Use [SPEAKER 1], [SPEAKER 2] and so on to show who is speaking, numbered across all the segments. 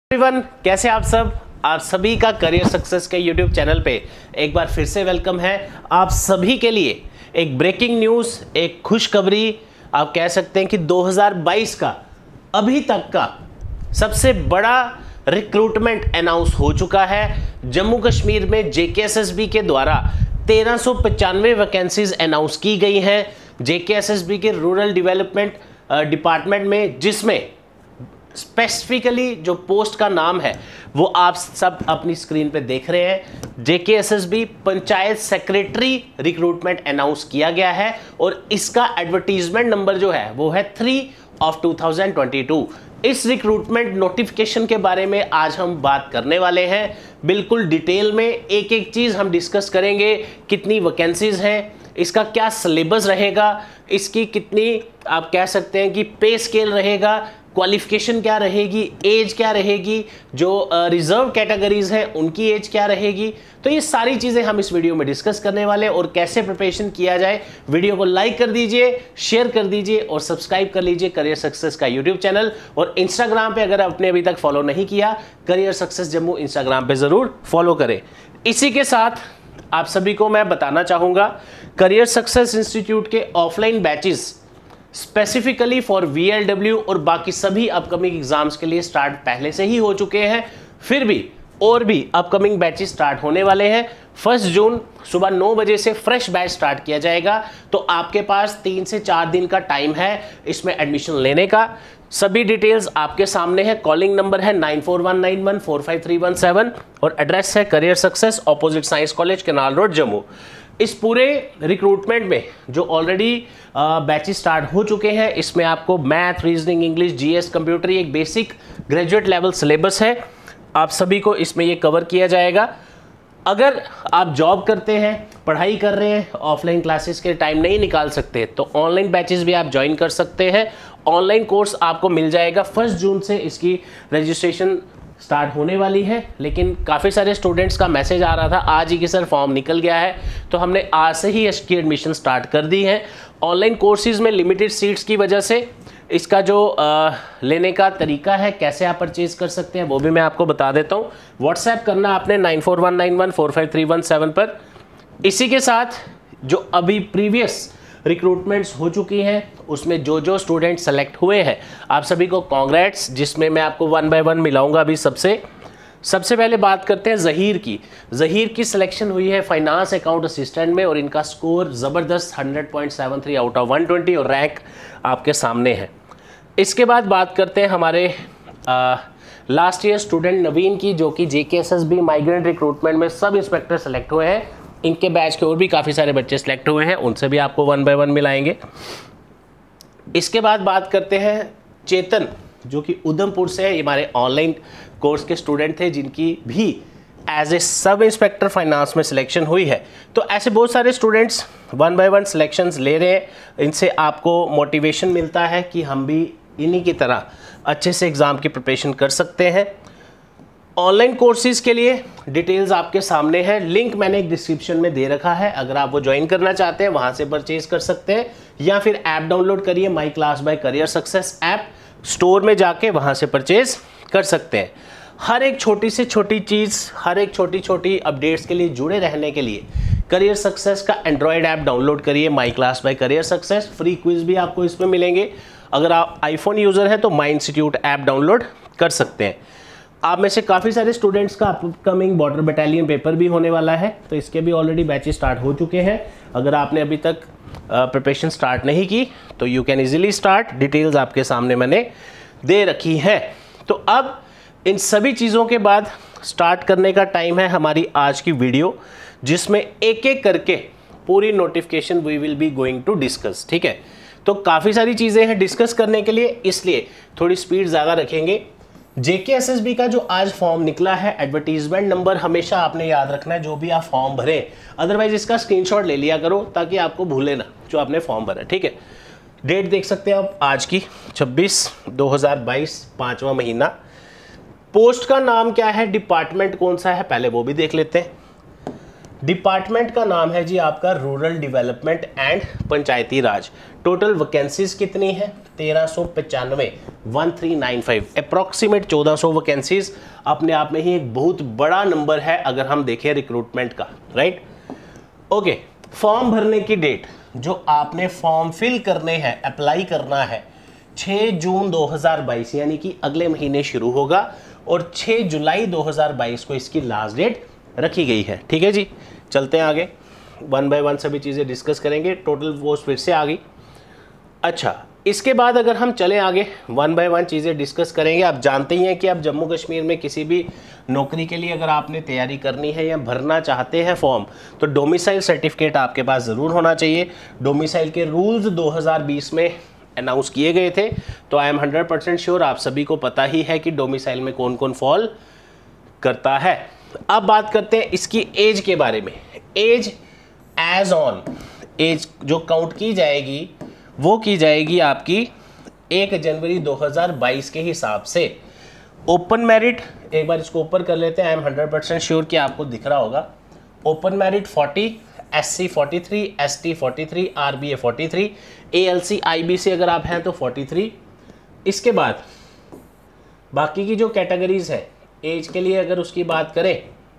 [SPEAKER 1] Everyone, कैसे आप सब। आप सभी का करियर सक्सेस के यूट्यूब चैनल पे एक बार फिर से वेलकम है। आप सभी के लिए एक ब्रेकिंग न्यूज़, एक खुशखबरी आप कह सकते हैं कि 2022 का अभी तक का सबसे बड़ा रिक्रूटमेंट अनाउंस हो चुका है। जम्मू कश्मीर में जेकेएसएसबी के द्वारा 1395 वैकेंसीज अनाउंस की गई हैं जेकेएसएसबी के रूरल डेवलपमेंट डिपार्टमेंट में, जिसमें स्पेसिफिकली जो पोस्ट का नाम है वो आप सब अपनी स्क्रीन पे देख रहे हैं। JKSSB panchayat secretary recruitment announce किया गया है और इसका एडवर्टीजमेंट नंबर जो है वो है 3/2022। इस रिक्रूटमेंट नोटिफिकेशन के बारे में आज हम बात करने वाले हैं, बिल्कुल डिटेल में एक एक चीज़ हम डिस्कस करेंगे। कितनी वैकेंसीज हैं, इसका क्या सिलेबस रहेगा, इसकी कितनी आप कह सकते हैं कि पे स्केल रहेगा, क्वालिफिकेशन क्या रहेगी, एज क्या रहेगी, जो रिजर्व कैटेगरीज हैं उनकी एज क्या रहेगी। तो ये सारी चीज़ें हम इस वीडियो में डिस्कस करने वाले हैं और कैसे प्रिपरेशन किया जाए। वीडियो को लाइक कर दीजिए, शेयर कर दीजिए और सब्सक्राइब कर लीजिए करियर सक्सेस का यूट्यूब चैनल। और इंस्टाग्राम पे अगर आपने अभी तक फॉलो नहीं किया, करियर सक्सेस जम्मू इंस्टाग्राम पे ज़रूर फॉलो करें। इसी के साथ आप सभी को मैं बताना चाहूँगा, करियर सक्सेस इंस्टीट्यूट के offline batches specifically for VLW और बाकी सभी अपकमिंग एग्जाम्स के लिए स्टार्ट पहले से ही हो चुके हैं। फिर भी और भी अपकमिंग बैचेस स्टार्ट होने वाले हैं। 1 जून सुबह 9 बजे से फ्रेश बैच स्टार्ट किया जाएगा, तो आपके पास 3 से 4 दिन का टाइम है इसमें एडमिशन लेने का। सभी डिटेल्स आपके सामने है। कॉलिंग नंबर है 9419145317 और एड्रेस है career success opposite science college, canal road, Jammu. इस पूरे रिक्रूटमेंट में जो ऑलरेडी बैचेस स्टार्ट हो चुके हैं, इसमें आपको math, reasoning, English, GS, computer, एक बेसिक ग्रेजुएट लेवल सिलेबस है। आप सभी को इसमें ये कवर किया जाएगा। अगर आप जॉब करते हैं, पढ़ाई कर रहे हैं, ऑफलाइन क्लासेस के टाइम नहीं निकाल सकते, तो ऑनलाइन बैचेस भी आप ज्वाइन कर सकते हैं। ऑनलाइन कोर्स आपको मिल जाएगा। 1 जून से इसकी रजिस्ट्रेशन स्टार्ट होने वाली है, लेकिन काफ़ी सारे स्टूडेंट्स का मैसेज आ रहा था आज ही कि सर फॉर्म निकल गया है, तो हमने आज से ही इसकी एडमिशन स्टार्ट कर दी है। ऑनलाइन कोर्सेज में लिमिटेड सीट्स की वजह से इसका जो लेने का तरीका है, कैसे आप परचेज कर सकते हैं, वो भी मैं आपको बता देता हूँ। व्हाट्सएप करना आपने 9419145317 पर। इसी के साथ जो अभी प्रीवियस रिक्रूटमेंट्स हो चुकी हैं उसमें जो स्टूडेंट सेलेक्ट हुए हैं, आप सभी को कांग्रेट्स, जिसमें मैं आपको 1 बाय 1 मिलाऊंगा। अभी सबसे पहले बात करते हैं ज़हीर की सिलेक्शन हुई है फाइनेंस अकाउंट असिस्टेंट में और इनका स्कोर ज़बरदस्त 100.73 आउट ऑफ 120 और रैंक आपके सामने है। इसके बाद बात करते हैं हमारे लास्ट ईयर स्टूडेंट नवीन की, जो कि जेकेएसएसबी माइग्रेंट रिक्रूटमेंट में सब इंस्पेक्टर सेलेक्ट हुए हैं। इनके बैच के और भी काफ़ी सारे बच्चे सेलेक्ट हुए हैं, उनसे भी आपको 1 बाय 1 मिलाएंगे। इसके बाद बात करते हैं चेतन, जो कि उधमपुर से है। हमारे ऑनलाइन कोर्स के स्टूडेंट थे जिनकी भी as a sub inspector finance में सिलेक्शन हुई है। तो ऐसे बहुत सारे स्टूडेंट्स 1 बाय 1 सिलेक्शंस ले रहे हैं। इनसे आपको मोटिवेशन मिलता है कि हम भी इन्हीं की तरह अच्छे से एग्ज़ाम की प्रिपरेशन कर सकते हैं। ऑनलाइन कोर्सेज के लिए डिटेल्स आपके सामने है। लिंक मैंने एक डिस्क्रिप्शन में दे रखा है, अगर आप वो ज्वाइन करना चाहते हैं वहाँ से परचेज कर सकते हैं, या फिर ऐप डाउनलोड करिए my class by career success app, store में जाके वहाँ से परचेज कर सकते हैं। हर एक छोटी से छोटी चीज़, हर एक छोटी अपडेट्स के लिए जुड़े रहने के लिए करियर सक्सेस का एंड्रॉयड ऐप डाउनलोड करिए, my class by career success. Free quiz भी आपको इसमें मिलेंगे। अगर आप आईफोन यूज़र हैं तो माई इंस्टीट्यूट ऐप डाउनलोड कर सकते हैं। आप में से काफ़ी सारे स्टूडेंट्स का अपकमिंग बॉर्डर बटालियन पेपर भी होने वाला है, तो इसके भी ऑलरेडी बैचेस स्टार्ट हो चुके हैं। अगर आपने अभी तक प्रिपरेशन स्टार्ट नहीं की तो you can easily start. Details आपके सामने मैंने दे रखी है। तो अब इन सभी चीज़ों के बाद स्टार्ट करने का टाइम है हमारी आज की वीडियो, जिसमें एक एक करके पूरी notification we will be going to discuss. ठीक है, तो काफ़ी सारी चीज़ें हैं डिस्कस करने के लिए, इसलिए थोड़ी स्पीड ज़्यादा रखेंगे। जेकेएसएसबी का जो आज फॉर्म निकला है, एडवर्टीजमेंट नंबर हमेशा आपने याद रखना है जो भी आप फॉर्म भरें, अदरवाइज इसका स्क्रीनशॉट ले लिया करो ताकि आपको भूले ना जो आपने फॉर्म भरा। ठीक है, डेट देख सकते हैं आप आज की 26/2022 5वां महीना। पोस्ट का नाम क्या है, डिपार्टमेंट कौन सा है, पहले वो भी देख लेते हैं। डिपार्टमेंट का नाम है जी आपका rural development and Panchayati Raj. Total vacancies कितनी है? 1395, 1395, अप्रॉक्सीमेट 1400 वैकेंसीज। अपने आप में ही एक बहुत बड़ा नंबर है अगर हम देखें रिक्रूटमेंट का, राइट। ओके, फॉर्म भरने की डेट, जो आपने फॉर्म फिल करने हैं, अप्लाई करना है, 6 जून 2022 यानी कि अगले महीने शुरू होगा और 6 जुलाई 2022 को इसकी लास्ट डेट रखी गई है। ठीक है जी, चलते हैं आगे, वन बाय वन सभी चीज़ें डिस्कस करेंगे। टोटल पोस्ट फिर से आ गई। अच्छा, इसके बाद अगर हम चले आगे, वन बाय वन चीज़ें डिस्कस करेंगे। आप जानते ही हैं कि आप जम्मू कश्मीर में किसी भी नौकरी के लिए अगर आपने तैयारी करनी है या भरना चाहते हैं फॉर्म, तो डोमिसाइल सर्टिफिकेट आपके पास ज़रूर होना चाहिए। डोमिसाइल के रूल्स 2020 में अनाउंस किए गए थे, तो आई एम 100% श्योर आप सभी को पता ही है कि डोमिसाइल में कौन कौन फॉल करता है। अब बात करते हैं इसकी एज के बारे में। एज एज ऑन, एज जो काउंट की जाएगी वो की जाएगी आपकी 1 जनवरी 2022 के हिसाब से। ओपन मेरिट, एक बार इसको ऊपर कर लेते हैं, आई एम 100% श्योर कि आपको दिख रहा होगा। Open merit 40, SC 43, ST 43, RBA 43, ALC IBC अगर आप हैं तो 43। इसके बाद बाकी की जो कैटेगरीज है एज के लिए अगर उसकी बात करें,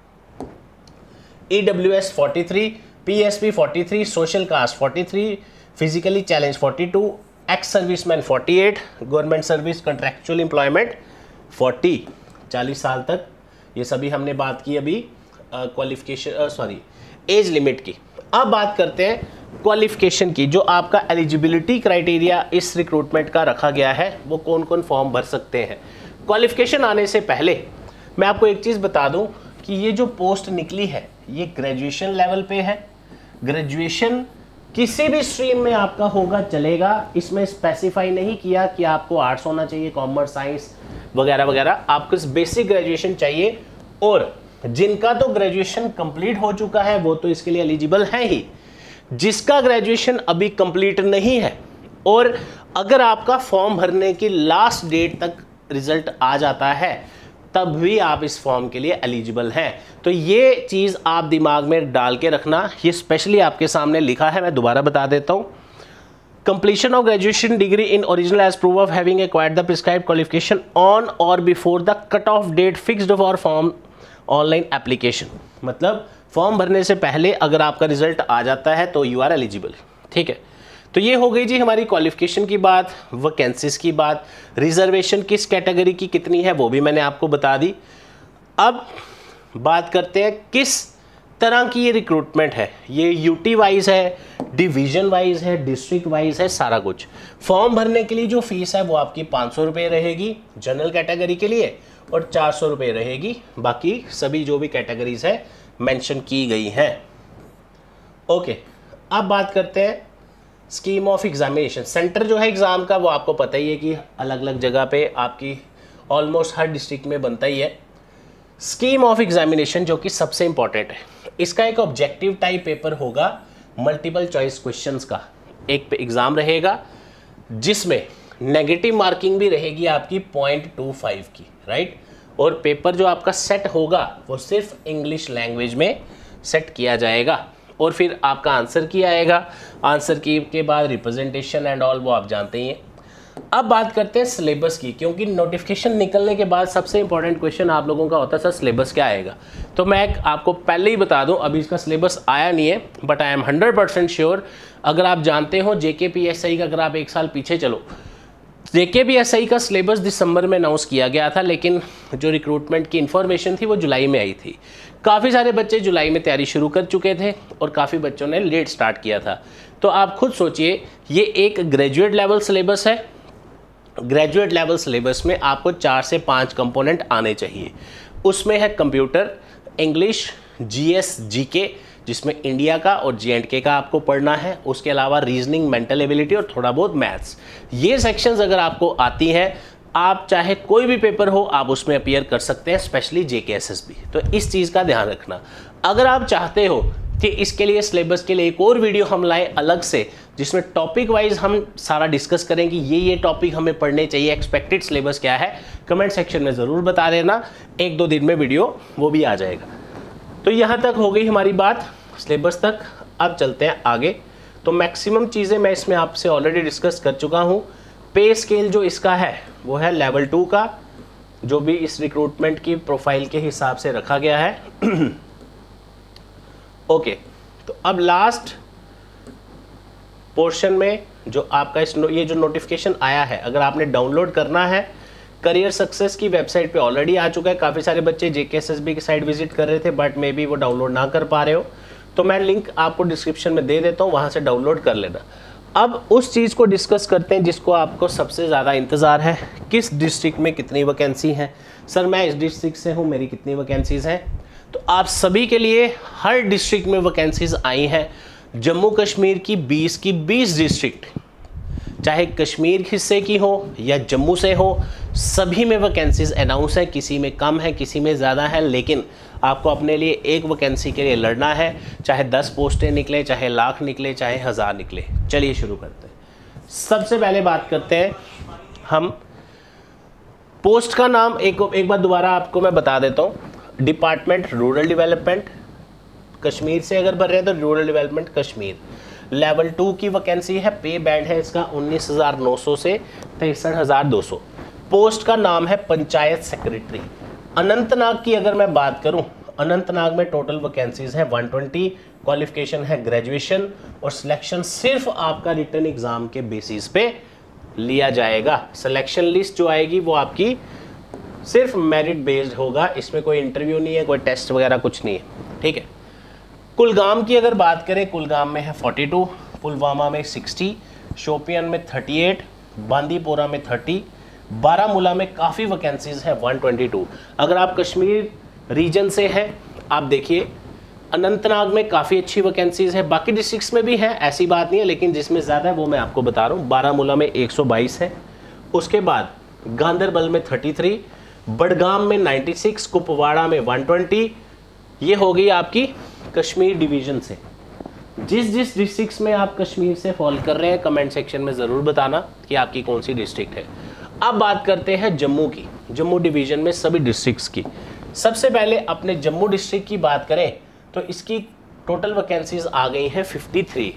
[SPEAKER 1] EWS 43, PSP 43, social caste 43, physically challenge 42, ex serviceman 48, government service contractual employment 40, 40 साल तक। ये सभी हमने बात की अभी क्वालिफिकेशन एज लिमिट की। अब बात करते हैं क्वालिफिकेशन की, जो आपका एलिजिबिलिटी क्राइटेरिया इस रिक्रूटमेंट का रखा गया है, वो कौन कौन फॉर्म भर सकते हैं। क्वालिफिकेशन आने से पहले मैं आपको एक चीज़ बता दूं कि ये जो पोस्ट निकली है ये ग्रेजुएशन लेवल पे है। ग्रेजुएशन किसी भी स्ट्रीम में आपका होगा चलेगा, इसमें स्पेसिफाई नहीं किया कि आपको आर्ट्स होना चाहिए, कॉमर्स, साइंस वगैरह वगैरह, आपको बेसिक ग्रेजुएशन चाहिए। और जिनका तो ग्रेजुएशन कंप्लीट हो चुका है वो तो इसके लिए एलिजिबल है ही। जिसका ग्रेजुएशन अभी कंप्लीट नहीं है और अगर आपका फॉर्म भरने की लास्ट डेट तक रिजल्ट आ जाता है तब भी आप इस फॉर्म के लिए एलिजिबल हैं। तो ये चीज़ आप दिमाग में डाल के रखना, ये स्पेशली आपके सामने लिखा है, मैं दोबारा बता देता हूँ। Completion of graduation degree in original age proof of having acquired the prescribed qualification on और before the cut off date fixed for form online application. मतलब फॉर्म भरने से पहले अगर आपका रिजल्ट आ जाता है तो यू आर एलिजिबल। ठीक है, तो ये हो गई जी हमारी क्वालिफिकेशन की बात, वैकेंसीज की बात। रिजर्वेशन किस कैटेगरी की कितनी है वो भी मैंने आपको बता दी। अब बात करते हैं किस तरह की ये रिक्रूटमेंट है। ये यूटी वाइज है, डिवीजन वाइज है, डिस्ट्रिक्ट वाइज है, सारा कुछ। फॉर्म भरने के लिए जो फीस है वो आपकी 500 रुपये रहेगी जनरल कैटेगरी के लिए और 400 रुपये रहेगी बाकी सभी जो भी कैटेगरीज है मेंशन की गई हैं। ओके, अब बात करते हैं स्कीम ऑफ एग्जामिनेशन। सेंटर जो है एग्ज़ाम का वो आपको पता ही है कि अलग अलग जगह पे आपकी ऑलमोस्ट हर डिस्ट्रिक्ट में बनता ही है। स्कीम ऑफ एग्जामिनेशन जो कि सबसे इंपॉर्टेंट है, इसका एक ऑब्जेक्टिव टाइप पेपर होगा, मल्टीपल चॉइस क्वेश्चंस का एक एग्ज़ाम रहेगा जिसमें नेगेटिव मार्किंग भी रहेगी आपकी 0.25 की, राइट। और पेपर जो आपका सेट होगा वो सिर्फ इंग्लिश लैंग्वेज में सेट किया जाएगा और फिर आपका आंसर की आएगा। आंसर की के बाद रिप्रेजेंटेशन एंड ऑल वो आप जानते ही हैं। अब बात करते हैं सिलेबस की, क्योंकि नोटिफिकेशन निकलने के बाद सबसे इंपॉर्टेंट क्वेश्चन आप लोगों का होता है सर सिलेबस क्या आएगा। तो मैं आपको पहले ही बता दूं अभी इसका सिलेबस आया नहीं है, बट आई एम 100% श्योर। अगर आप जानते हो JKPSI का, अगर आप एक साल पीछे चलो, JKPSI का सिलेबस दिसंबर में अनाउंस किया गया था, लेकिन जो रिक्रूटमेंट की इन्फॉर्मेशन थी वो जुलाई में आई थी। काफ़ी सारे बच्चे जुलाई में तैयारी शुरू कर चुके थे और काफ़ी बच्चों ने लेट स्टार्ट किया था। तो आप खुद सोचिए, ये एक ग्रेजुएट लेवल सिलेबस है। ग्रेजुएट लेवल सिलेबस में आपको 4 से 5 कंपोनेंट आने चाहिए। उसमें है कंप्यूटर, इंग्लिश, GS GK जिसमें इंडिया का और J&K का आपको पढ़ना है। उसके अलावा रीजनिंग, मेंटल एबिलिटी और थोड़ा बहुत मैथ्स। ये सेक्शंस अगर आपको आती हैं, आप चाहे कोई भी पेपर हो आप उसमें अपीयर कर सकते हैं, स्पेशली JKSSB। तो इस चीज़ का ध्यान रखना। अगर आप चाहते हो कि इसके लिए सिलेबस के लिए एक और वीडियो हम लाएं अलग से, जिसमें टॉपिक वाइज हम सारा डिस्कस करें कि ये टॉपिक हमें पढ़ने चाहिए, एक्सपेक्टेड सिलेबस क्या है, कमेंट सेक्शन में ज़रूर बता देना। 1-2 दिन में वीडियो वो भी आ जाएगा। तो यहाँ तक हो गई हमारी बात सिलेबस तक। अब चलते हैं आगे। तो मैक्सिमम चीज़ें मैं इसमें आपसे ऑलरेडी डिस्कस कर चुका हूँ। पे स्केल जो इसका है वो है लेवल 2 का, जो भी इस रिक्रूटमेंट की प्रोफाइल के हिसाब से रखा गया है। ओके, तो अब लास्ट पोर्शन में जो आपका ये जो नोटिफिकेशन आया है, अगर आपने डाउनलोड करना है, करियर सक्सेस की वेबसाइट पे ऑलरेडी आ चुका है। काफ़ी सारे बच्चे JKSSB की साइट विजिट कर रहे थे बट मे बी वो डाउनलोड ना कर पा रहे हो, तो मैं लिंक आपको डिस्क्रिप्शन में दे देता हूँ, वहाँ से डाउनलोड कर लेना। अब उस चीज़ को डिस्कस करते हैं जिसको आपको सबसे ज़्यादा इंतज़ार है, किस डिस्ट्रिक्ट में कितनी वैकेंसी है। सर मैं इस डिस्ट्रिक्ट से हूँ, मेरी कितनी वैकेंसीज़ हैं। तो आप सभी के लिए हर डिस्ट्रिक्ट में वैकेंसीज़ आई हैं। जम्मू कश्मीर की 20 की 20 डिस्ट्रिक्ट, चाहे कश्मीर हिस्से की हो या जम्मू से हो, सभी में वैकेंसीज अनाउंस है। किसी में कम है, किसी में ज़्यादा है, लेकिन आपको अपने लिए एक वैकेंसी के लिए लड़ना है, चाहे 10 पोस्टें निकले, चाहे लाख निकले, चाहे 1000 निकले। चलिए शुरू करते हैं। सबसे पहले बात करते हैं हम पोस्ट का नाम। एक बार दोबारा आपको मैं बता देता हूँ। डिपार्टमेंट रूरल डेवलपमेंट, कश्मीर से अगर भर रहे हैं तो रूरल डेवलपमेंट कश्मीर। लेवल 2 की वैकेंसी है। पे बैंड है इसका 19,900 से 63,200। पोस्ट का नाम है पंचायत सेक्रेटरी। अनंतनाग की अगर मैं बात करूं, अनंतनाग में टोटल वैकेंसीज हैं 120। क्वालिफिकेशन है ग्रेजुएशन और सिलेक्शन सिर्फ आपका रिटन एग्जाम के बेसिस पे लिया जाएगा। सिलेक्शन लिस्ट जो आएगी वो आपकी सिर्फ मेरिट बेस्ड होगा, इसमें कोई इंटरव्यू नहीं है, कोई टेस्ट वगैरह कुछ नहीं है, ठीक है। कुलगाम की अगर बात करें, कुलगाम में है 42, पुलवामा में 60, शोपियान में 38, बांदीपोरा में 30, बारामूला में काफ़ी वैकेंसीज है 122। अगर आप कश्मीर रीजन से हैं, आप देखिए अनंतनाग में काफ़ी अच्छी वैकेंसीज है। बाकी डिस्ट्रिक्ट्स में भी हैं, ऐसी बात नहीं है, लेकिन जिसमें ज़्यादा है वो मैं आपको बता रहा हूँ। बारामूला में 122 है। उसके बाद गांदरबल में 33, बडगाम में 96, कुपवाड़ा में 120। ये हो गई आपकी कश्मीर डिवीज़न से। जिस डिस्ट्रिक्ट्स में आप कश्मीर से फॉल कर रहे हैं, कमेंट सेक्शन में ज़रूर बताना कि आपकी कौन सी डिस्ट्रिक्ट है। अब बात करते हैं जम्मू की, जम्मू डिवीज़न में सभी डिस्ट्रिक्ट्स की। सबसे पहले अपने जम्मू डिस्ट्रिक्ट की बात करें तो इसकी टोटल वैकेंसीज आ गई हैं 53।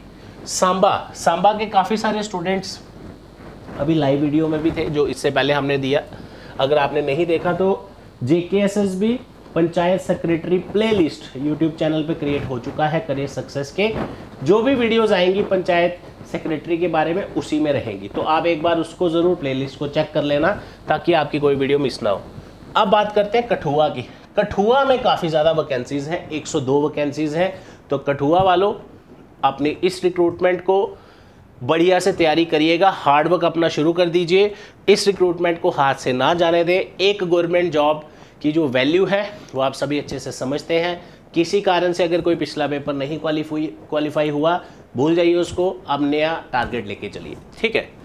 [SPEAKER 1] सांबा के काफ़ी सारे स्टूडेंट्स अभी लाइव वीडियो में भी थे जो इससे पहले हमने दिया। अगर आपने नहीं देखा तो JKSSB panchayat secretary playlist YouTube channel पे क्रिएट हो चुका है। करियर सक्सेस के जो भी वीडियोस आएंगी पंचायत सेक्रेटरी के बारे में उसी में रहेंगी, तो आप एक बार उसको ज़रूर प्लेलिस्ट को चेक कर लेना ताकि आपकी कोई वीडियो मिस ना हो। अब बात करते हैं कठुआ की। कठुआ में काफ़ी ज़्यादा वैकेंसीज़ हैं, 102 वैकेंसीज़ हैं। तो कठुआ वालों अपने इस रिक्रूटमेंट को बढ़िया से तैयारी करिएगा, हार्डवर्क अपना शुरू कर दीजिए। इस रिक्रूटमेंट को हाथ से ना जाने दें। एक गवर्नमेंट जॉब की जो वैल्यू है वो आप सभी अच्छे से समझते हैं। किसी कारण से अगर कोई पिछला पेपर नहीं क्वालिफाई हुआ, भूल जाइए उसको, अब नया टारगेट लेके चलिए, ठीक है।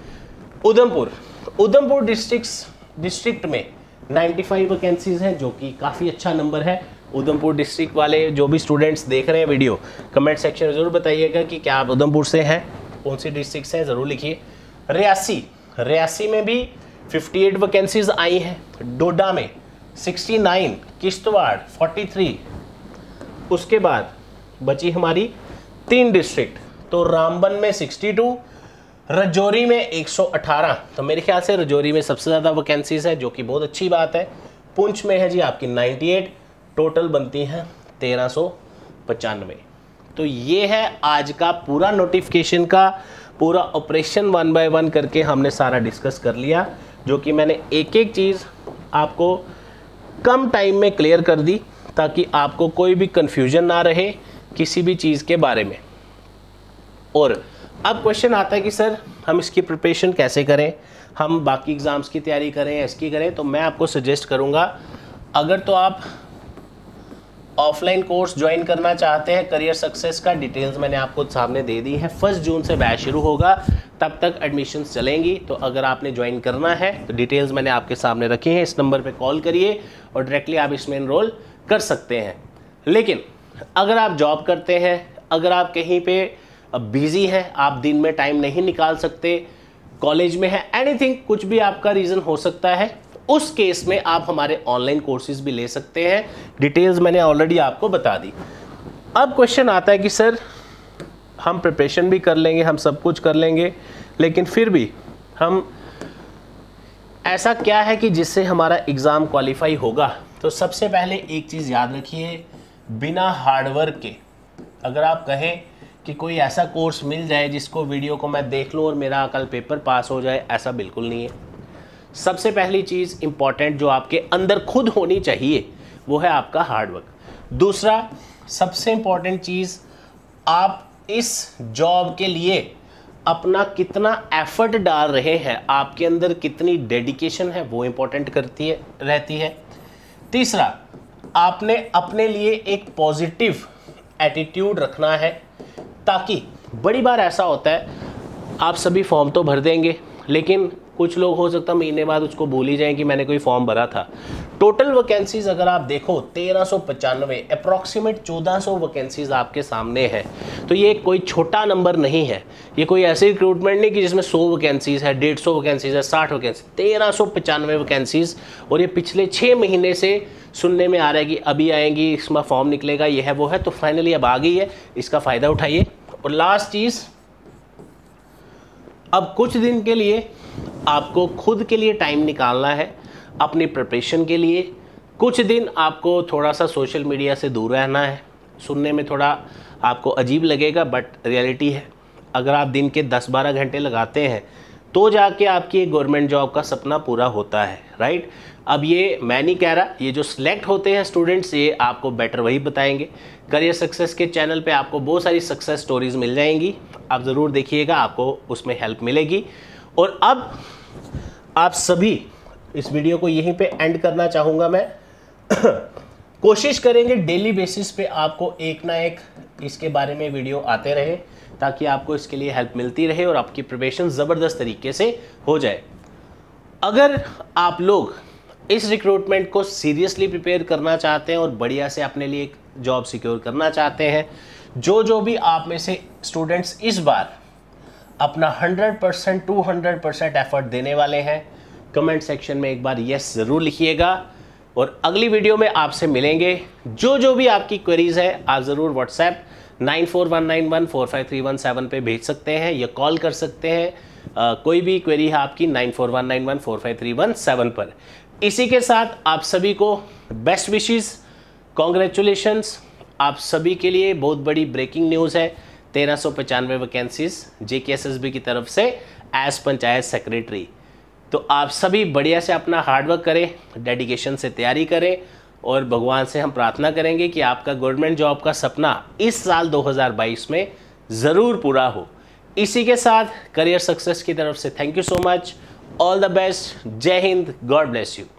[SPEAKER 1] उधमपुर डिस्ट्रिक्ट में 95 वैकेंसीज हैं, जो कि काफ़ी अच्छा नंबर है। उधमपुर डिस्ट्रिक्ट वाले जो भी स्टूडेंट्स देख रहे हैं वीडियो, कमेंट सेक्शन में ज़रूर बताइएगा कि क्या आप उधमपुर से हैं, कौन सी डिस्ट्रिक्ट से हैं, ज़रूर लिखिए। रियासी में भी 58 वैकेंसीज आई हैं। डोडा में 69, किश्तवाड़ 43। उसके बाद बची हमारी 3 डिस्ट्रिक्ट, तो रामबन में 62, रजौरी में 118। तो मेरे ख्याल से रजौरी में सबसे ज़्यादा वैकेंसीज है, जो कि बहुत अच्छी बात है। पुंछ में है जी आपकी 98, टोटल बनती हैं 1395। तो ये है आज का पूरा नोटिफिकेशन का पूरा ऑपरेशन 1 बाय 1 करके हमने सारा डिस्कस कर लिया, जो कि मैंने एक एक चीज़ आपको कम टाइम में क्लियर कर दी ताकि आपको कोई भी कन्फ्यूजन ना रहे किसी भी चीज़ के बारे में। और अब क्वेश्चन आता है कि सर हम इसकी प्रिपरेशन कैसे करें, हम बाकी एग्ज़ाम्स की तैयारी करें या इसकी करें। तो मैं आपको सजेस्ट करूंगा, अगर तो आप ऑफलाइन कोर्स ज्वाइन करना चाहते हैं करियर सक्सेस का, डिटेल्स मैंने आपको सामने दे दी है। 1 जून से बैच शुरू होगा, तब तक एडमिशन्स चलेंगी। तो अगर आपने ज्वाइन करना है तो डिटेल्स मैंने आपके सामने रखी हैं, इस नंबर पे कॉल करिए और डायरेक्टली आप इसमें एनरोल कर सकते हैं। लेकिन अगर आप जॉब करते हैं, अगर आप कहीं पे बिजी हैं, आप दिन में टाइम नहीं निकाल सकते, कॉलेज में है, एनीथिंग, कुछ भी आपका रीज़न हो सकता है, उस केस में आप हमारे ऑनलाइन कोर्सेज भी ले सकते हैं। डिटेल्स मैंने ऑलरेडी आपको बता दी। अब क्वेश्चन आता है कि सर हम प्रिपरेशन भी कर लेंगे, हम सब कुछ कर लेंगे, लेकिन फिर भी हम ऐसा क्या है कि जिससे हमारा एग्ज़ाम क्वालिफाई होगा? तो सबसे पहले एक चीज़ याद रखिए, बिना हार्डवर्क के अगर आप कहें कि कोई ऐसा कोर्स मिल जाए जिसको वीडियो को मैं देख लूँ और मेरा कल पेपर पास हो जाए, ऐसा बिल्कुल नहीं है। सबसे पहली चीज़ इम्पॉर्टेंट जो आपके अंदर खुद होनी चाहिए वो है आपका हार्डवर्क। दूसरा सबसे इम्पॉर्टेंट चीज़, आप इस जॉब के लिए अपना कितना एफर्ट डाल रहे हैं, आपके अंदर कितनी डेडिकेशन है, वो इम्पोर्टेंट रहती है। तीसरा, आपने अपने लिए एक पॉजिटिव एटीट्यूड रखना है, ताकि बड़ी बार ऐसा होता है आप सभी फॉर्म तो भर देंगे, लेकिन कुछ लोग हो सकता है महीने बाद उसको भूल ही जाएं कि मैंने कोई फॉर्म भरा था। टोटल वैकेंसीज अगर आप देखो 1395, अप्रॉक्सीमेट 1400 वैकेंसीज आपके सामने है। तो ये कोई छोटा नंबर नहीं है, ये कोई ऐसी रिक्रूटमेंट नहीं कि जिसमें 100 वैकेंसीज है, 150 वैकेंसीज है, 60 वैकेंसी, 1395 वैकेंसीज। और ये पिछले 6 महीने से सुनने में आ रहा है कि अभी आएंगी, इसमें फॉर्म निकलेगा, ये है वो है, तो फाइनली अब आ गई है, इसका फ़ायदा उठाइए। और लास्ट चीज़, अब कुछ दिन के लिए आपको खुद के लिए टाइम निकालना है, अपनी प्रिपरेशन के लिए। कुछ दिन आपको थोड़ा सा सोशल मीडिया से दूर रहना है। सुनने में थोड़ा आपको अजीब लगेगा, बट रियलिटी है। अगर आप दिन के 10-12 घंटे लगाते हैं तो जाके आपकी गवर्नमेंट जॉब का सपना पूरा होता है, राइट। अब ये मैं नहीं कह रहा, ये जो सिलेक्ट होते हैं स्टूडेंट्स, ये आपको बेटर वही बताएंगे। करियर सक्सेस के चैनल पे आपको बहुत सारी सक्सेस स्टोरीज मिल जाएंगी, आप ज़रूर देखिएगा, आपको उसमें हेल्प मिलेगी। और अब आप सभी इस वीडियो को यहीं पे एंड करना चाहूँगा मैं। कोशिश करेंगे डेली बेसिस पे आपको एक ना एक इसके बारे में वीडियो आते रहे, ताकि आपको इसके लिए हेल्प मिलती रहे और आपकी प्रिपरेशन ज़बरदस्त तरीके से हो जाए। अगर आप लोग इस रिक्रूटमेंट को सीरियसली प्रिपेयर करना चाहते हैं और बढ़िया से अपने लिए एक जॉब सिक्योर करना चाहते हैं, जो भी आप में से स्टूडेंट्स इस बार अपना 100% 200% एफर्ट देने वाले हैं, कमेंट सेक्शन में एक बार यस ज़रूर लिखिएगा। और अगली वीडियो में आपसे मिलेंगे। जो भी आपकी क्वेरीज़ है आप ज़रूर व्हाट्सएप 9419145317 पे भेज सकते हैं या कॉल कर सकते हैं। कोई भी क्वेरी है आपकी 9419145317 पर। इसी के साथ आप सभी को बेस्ट विशेस, कॉन्ग्रेचुलेशंस। आप सभी के लिए बहुत बड़ी ब्रेकिंग न्यूज़ है, 1395 वैकेंसीज JKSSB की तरफ से एज पंचायत सेक्रेटरी। तो आप सभी बढ़िया से अपना हार्डवर्क करें, डेडिकेशन से तैयारी करें, और भगवान से हम प्रार्थना करेंगे कि आपका गवर्नमेंट जॉब का सपना इस साल 2022 में ज़रूर पूरा हो। इसी के साथ करियर सक्सेस की तरफ से thank you so much, all the best, जय हिंद, गॉड ब्लेस यू।